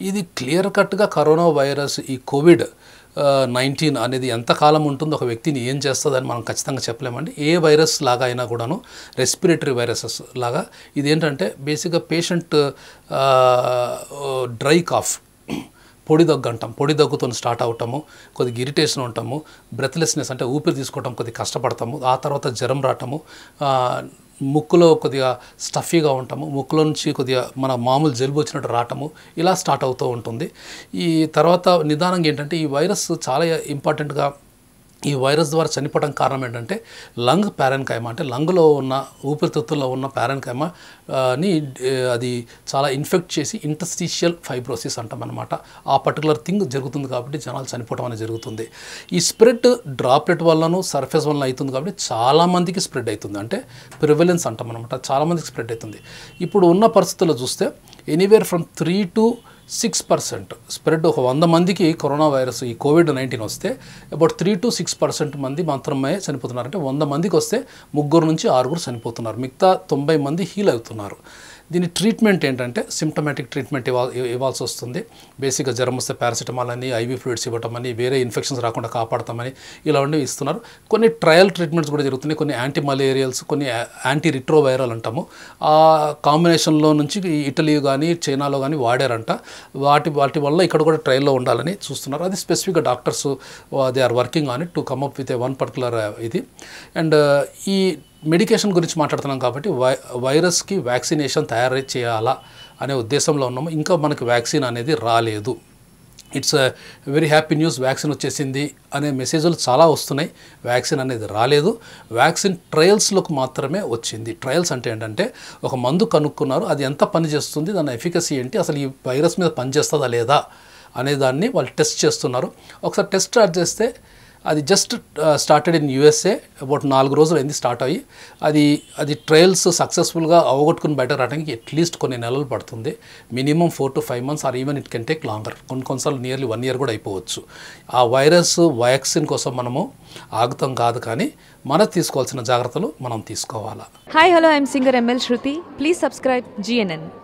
ఇది క్లియర్ కట్గా corona virus ఈ కోవిడ్ 19 అనేది ఎంతకాలం ఉంటుందో ఒక వ్యక్తిని ఏం చేస్తుందని మనం ఖచ్చితంగా చెప్పలేమండి. ఏ వైరస్ లాగా అయినా కూడాను రెస్పిరేటరీ వైరసెస్ లాగా ఇది ఏంటంటే బేసిక్గా పేషెంట్ డ్రై కాఫ్ పొడి దగ్గు అంటాం, పొడి దగ్గుతో స్టార్ట్ అవటము, కొద్దిగా ఇరిటేషన్ ఉంటాము, బ్రెత్లెస్నెస్ అంటే ఊపిరి తీసుకోవటం కొద్దిగా కష్టపడతాము, ఆ తర్వాత జ్వరం రావటము, ముక్కులో కొద్దిగా స్టఫీగా ఉంటాము, ముక్కులో నుంచి కొద్దిగా మన మామూలు జలుబు వచ్చినట్టు రావటము, ఇలా స్టార్ట్ అవుతూ ఉంటుంది. ఈ తర్వాత నిదానంగా ఏంటంటే ఈ వైరస్ చాలా ఇంపార్టెంట్గా ఈ వైరస్ ద్వారా చనిపోవడం కారణం ఏంటంటే లంగ్ ప్యారెన్కైమా అంటే లంగ్లో ఉన్న ఊపిరితిత్తుల్లో ఉన్న ప్యారెన్కైమాని అది చాలా ఇన్ఫెక్ట్ చేసి ఇంటర్స్టిషియల్ ఫైబ్రోసిస్ అంటాం అనమాట. ఆ పర్టికులర్ థింగ్ జరుగుతుంది కాబట్టి జనాలు చనిపోవడం అనేది జరుగుతుంది. ఈ స్ప్రెడ్ డ్రాప్లెట్ వల్లనూ సర్ఫేస్ వల్ల అవుతుంది కాబట్టి చాలామందికి స్ప్రెడ్ అవుతుంది, అంటే ప్రివలెన్స్ అంటాం అనమాట, చాలామందికి స్ప్రెడ్ అవుతుంది. ఇప్పుడు ఉన్న పరిస్థితుల్లో చూస్తే ఎనీవేర్ ఫ్రమ్ 3 to 6% స్ప్రెడ్. ఒక 100 మందికి కరోనా వైరస్ ఈ COVID-19 వస్తే అబౌట్ 3 to 6% మంది మాత్రమే చనిపోతున్నారు. అంటే 100 మందికి వస్తే 3 నుంచి 6 చనిపోతున్నారు, మిగతా 90 మంది హీల్ అవుతున్నారు. దీని ట్రీట్మెంట్ ఏంటంటే సిమ్టమాటిక్ ట్రీట్మెంట్ ఇవ్వాల్సి వస్తుంది. బేసిక్గా జ్వరం వస్తే పారాసిటమాల్ అని, ఐవీ ఫ్లూయిడ్స్ ఇవ్వటం అని, వేరే ఇన్ఫెక్షన్స్ రాకుండా కాపాడతామని ఇలాంటివి ఇస్తున్నారు. కొన్ని ట్రయల్ ట్రీట్మెంట్స్ కూడా జరుగుతున్నాయి, కొన్ని యాంటీ మలేరియల్స్, కొన్ని యాంటీ రిట్రోవైరల్ అంటాము. ఆ కాంబినేషన్లో నుంచి ఇటలీ కానీ చైనాలో కానీ వాడారంట. వాటి వల్ల ఇక్కడ కూడా ట్రయల్లో ఉండాలని చూస్తున్నారు. అది స్పెసిఫిక్గా doctors they are working on it to come up with one particular ఇది. అండ్ ఈ మెడికేషన్ గురించి మాట్లాడుతున్నాం కాబట్టి వైరస్కి వ్యాక్సినేషన్ తయారు చేయాలా అనే ఉద్దేశంలో ఉన్నాము. ఇంకా మనకి వ్యాక్సిన్ అనేది రాలేదు. It's very happy news, vaccine వచ్చేసింది అనే మెసేజ్లు చాలా వస్తున్నాయి. వ్యాక్సిన్ అనేది రాలేదు, వ్యాక్సిన్ ట్రయల్స్లోకి మాత్రమే వచ్చింది. ట్రయల్స్ అంటే ఏంటంటే ఒక మందు కనుక్కున్నారు, అది ఎంత పనిచేస్తుంది, దాని ఎఫికసీ ఏంటి, అసలు ఈ వైరస్ మీద పనిచేస్తుందా లేదా అనే దాన్ని వాళ్ళు టెస్ట్ చేస్తున్నారు. ఒకసారి టెస్ట్ స్టార్ట్ చేస్తే అది just started in USA about 4 రోజులు అయింది స్టార్ట్ అయ్యి. అది ట్రయల్స్ సక్సెస్ఫుల్గా అవగొట్టుకుని బయట రావడానికి అట్లీస్ట్ కొన్ని నెలలు పడుతుంది. Minimum 4 to 5 months or even it can take longer. కొన్నిసార్లు నియర్లీ 1 year కూడా అయిపోవచ్చు. ఆ వైరస్ వ్యాక్సిన్ కోసం మనము ఆగుతాం కాదు, కానీ మనం తీసుకోవాల్సిన జాగ్రత్తలు మనం తీసుకోవాలా. Hi hello, I'm singer ML Shruti. Please subscribe GNN.